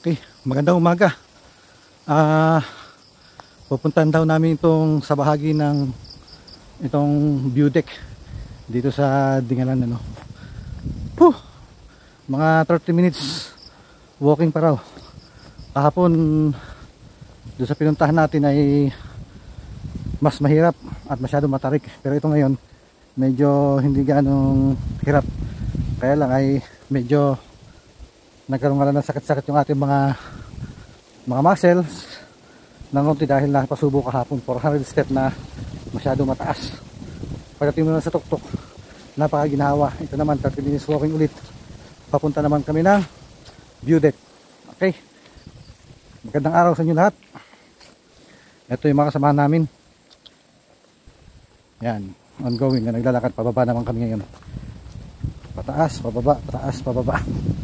Okay, magandang umaga. Pupuntahan daw namin itong sa bahagi ng itong view deck dito sa Dingalan, ano. Mga 30 minutes walking pa raw. Kahapon doon sa pinuntahan natin ay mas mahirap at masyado matarik, pero ito ngayon medyo hindi ganong hirap. Kaya lang ay medyo nagkaroon nga lang ng sakit-sakit yung ating mga muscles ng konti dahil nakapasubo kahapon 400 step na masyado mataas. Pagdating mo na sa tuktok, napakaginawa. Ito naman 30 minutes walking ulit. Papunta naman kami ng view deck. Okay, magandang araw sa inyo lahat. Ito yung mga kasama namin. Yan, ongoing na naglalakad. Pababa naman kami ngayon. Pataas, pababa, pataas, pababa.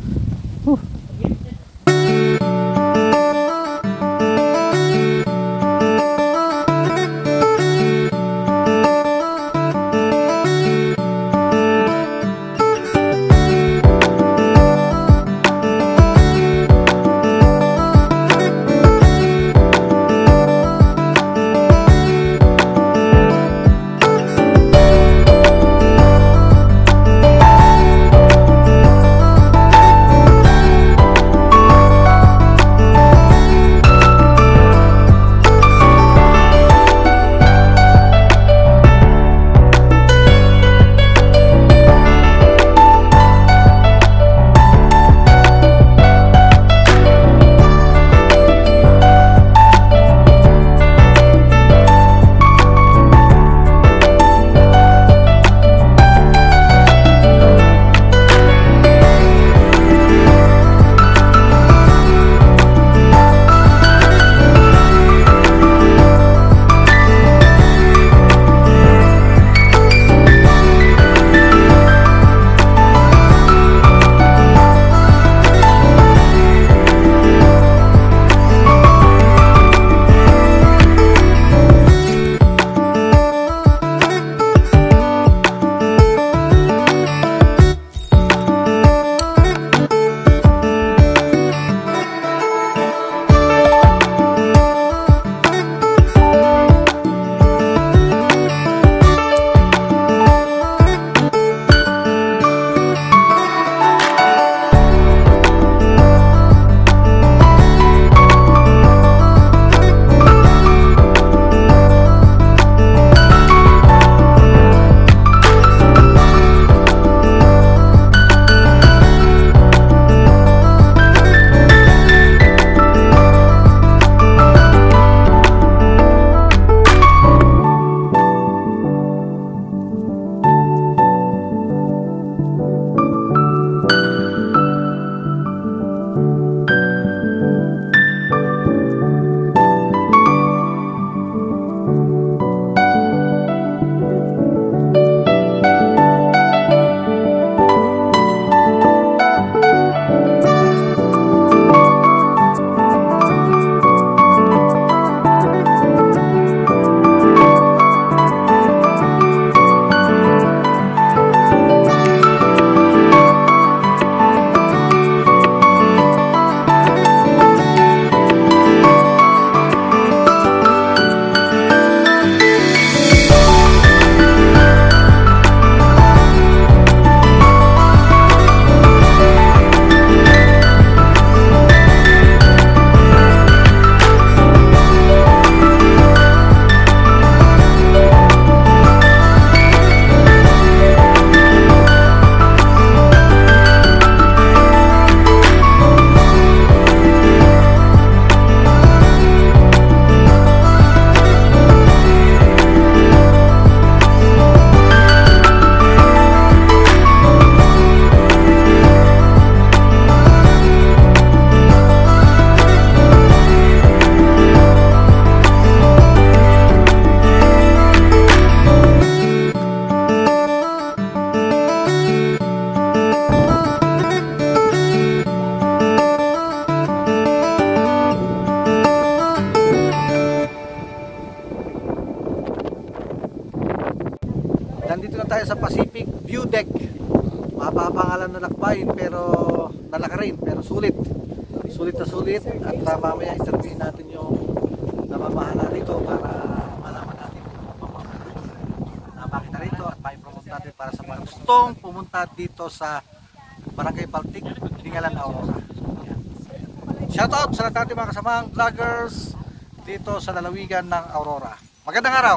Nandito na tayo sa Pacific View Deck. Mapapangalan na lakbayin pero nalakarin pero sulit. sulit na sulit at mamaya interviewin natin yung namamahala rito para malaman natin kung na makita rito at mai-promote natin para sa mga gustong pumunta dito sa Barangay Paltik, Dingalan, Aurora. Shoutout sa lahat natin mga kasamang vloggers dito sa lalawigan ng Aurora. Magandang araw!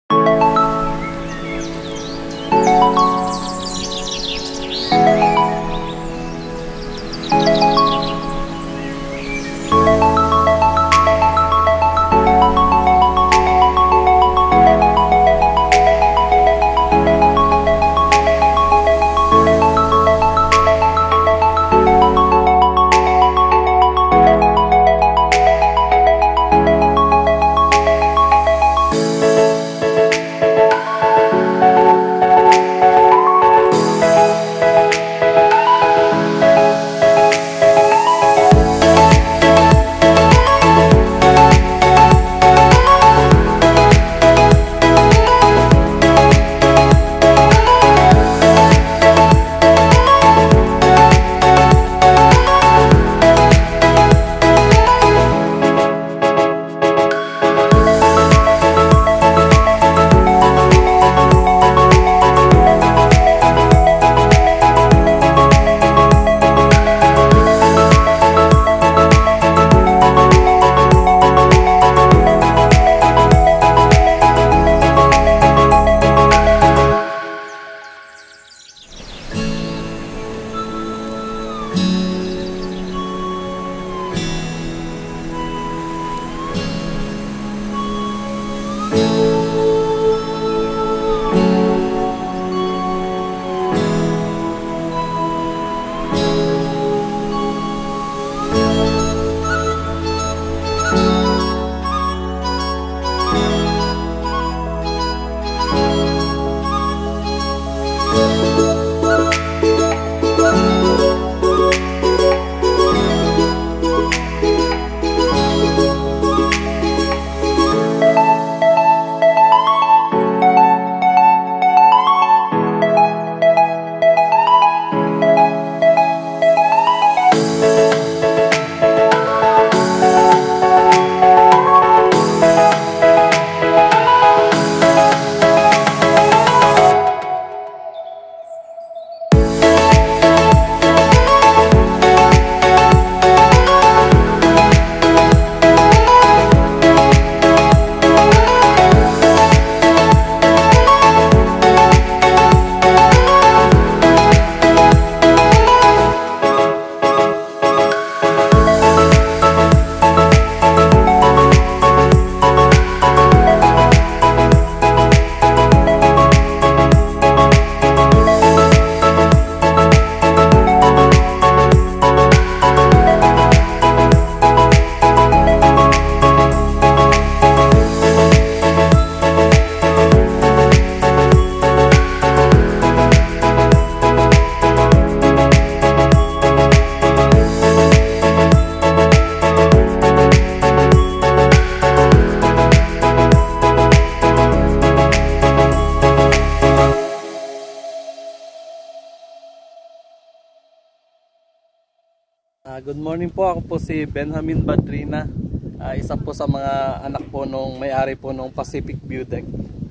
Good morning po, ako po si Benjamin Badrina, isa po sa mga anak po nung may-ari po nung Pacific View Deck.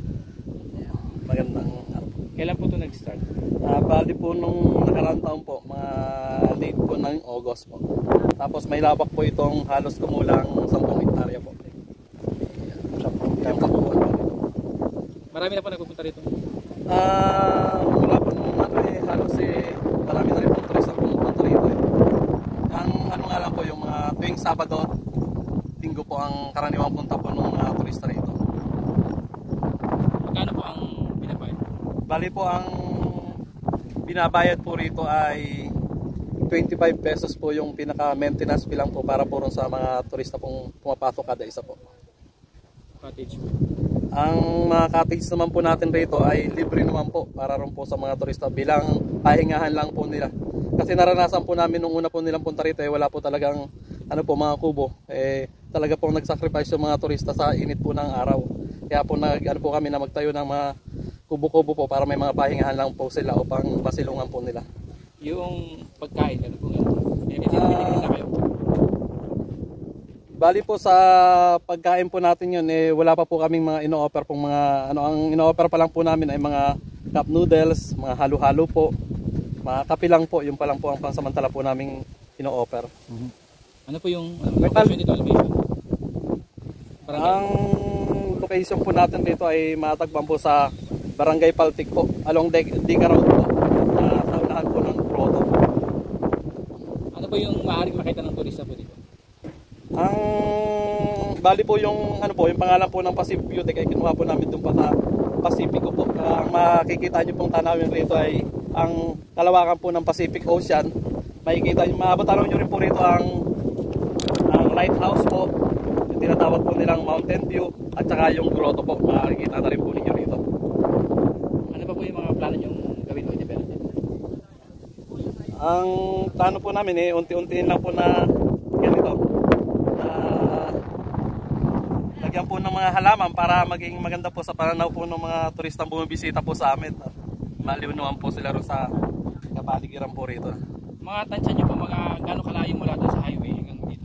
Magandang Kailan po ito nag-start? bali po nung nakaraang taon po, mga late po ng August po. Tapos may labak po itong halos kumulang 10 hektarya po. Marami na po nagpupunta rito. Mula po nung halos marami na rin po turista pumupunta rito. Ang ano nga lang po, yung mga tuwing Sabado, Linggo po ang karaniwang punta po ng mga turista rito. Magkano po ang binabayad? Bali po ang binabayad po rito ay 25 pesos po yung pinaka-maintenance fee lang po para po ron sa mga turista pong pumapasok kada isa po. Cottage. Ang mga cottage naman po natin rito ay libre naman po para ron po sa mga turista bilang pahingahan lang po nila. Kasi naranasan po namin nung una po nilang punta rito wala po talagang ano po mga kubo. Talaga po nag-sacrifice yung mga turista sa init po ng araw. Kaya po ano po kami na magtayo ng mga kubo-kubo po para may mga pahingahan lang po sila upang masilungan po nila. Yung pagkain, ano po nga? Binibili na kayo? Bali po sa pagkain po natin yun, eh, wala pa po kaming mga ino-offer pong mga, ano, ang ino-offer pa lang po namin ay mga cup noodles, mga halo-halo po, mga kape lang po, yung pa lang po ang pansamantala po naming ino-offer. Ano po yung location dito, elevation? Ang location po natin dito ay matagpuan po sa Barangay Paltik po, along Diga Road po, na taunahan po ng Grotto. Ano po yung maaaring makita ng turista po dito? Ang bali po yung ano po, yung pangalan po ng Pacific Beauty ay kinuha po namin doon pa sa Pacifico po. Ang makikita niyo pong tanawin rito ay ang kalawakan po ng Pacific Ocean. Makikita niyo, maabutan niyo rin po rito ang lighthouse po, yung tinatawag po nilang Mountain View, at saka yung grotto po, makikita na rin po ninyo rito. Ano pa po yung mga plano niyong gawin o i-develop? Ang plano po namin unti-untiin lang po na ganito, lagyan po ng mga halaman para maging maganda po sa pananaw po ng mga turistang bumibisita po sa amin. Maliw naman po sila rin sa kapaligiran po rito. Mga tansya niyo po, mga gano'ng kalayo mula doon sa highway hanggang dito?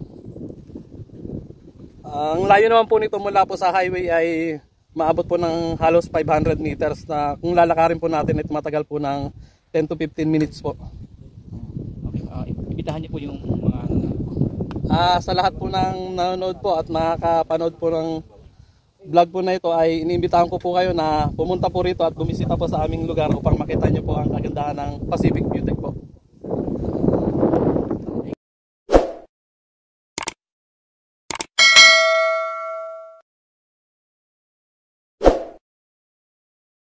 Ang layo naman po nito mula po sa highway ay maabot po ng halos 500 meters na kung lalakarin po natin ito matagal po ng 10 to 15 minutes po. Okay, ibitahan niyo po yung mga Sa lahat po ng nanonood po at nakakapanood po ng vlog po na ito ay iniimbitahan ko po kayo na pumunta po rito at bumisita po sa aming lugar upang makita nyo po ang kagandahan ng Pacific Beauty po.